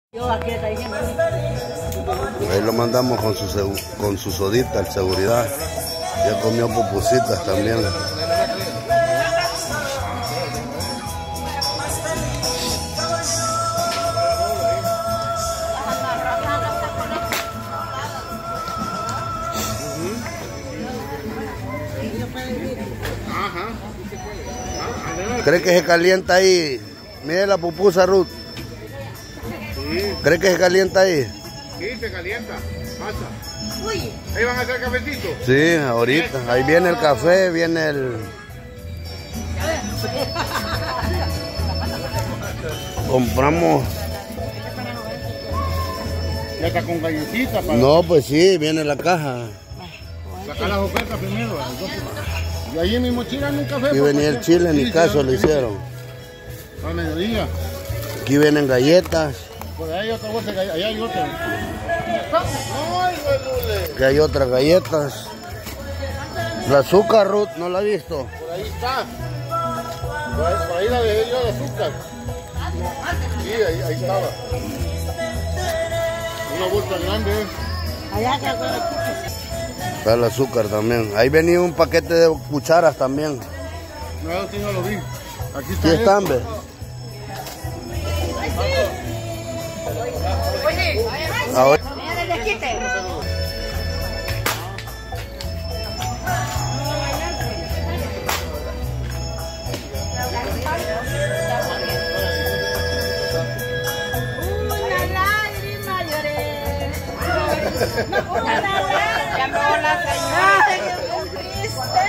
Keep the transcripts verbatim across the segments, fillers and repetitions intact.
Ahí lo mandamos con su, con su sodita, el seguridad. Ya comió pupusitas también. ¿Cree que se calienta ahí? Mire la pupusa, Ruth. Sí. ¿Cree que se calienta ahí? Sí, se calienta. Pasa. Uy. ¿Ahí van a hacer cafecito? Sí, ahorita. Ahí viene el café, viene el... Compramos... Ya está con galletita. Para... No, pues sí, viene la caja. Sacar las ofertas primero. Y ahí en mi mochila nunca fue. Aquí venía el chile, ni caso le hicieron. A mediodía. Aquí vienen galletas. Por ahí hay otra bolsa, allá hay otra. Aquí hay otras galletas. La azúcar, Ruth, ¿no la ha visto? Por ahí está. Por ahí, por ahí la dejé yo, el azúcar. Sí, ahí, ahí estaba. Una bolsa grande. Allá está. Está el azúcar también. Ahí venía un paquete de cucharas también. No, sí, no lo vi. Aquí está. ¿Qué están, ve? Oye, Ahora. una lágrima lloré. Una lágrima la señora. Triste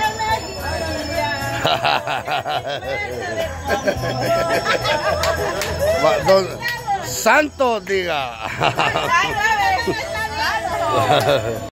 mejilla. Don Santos, diga.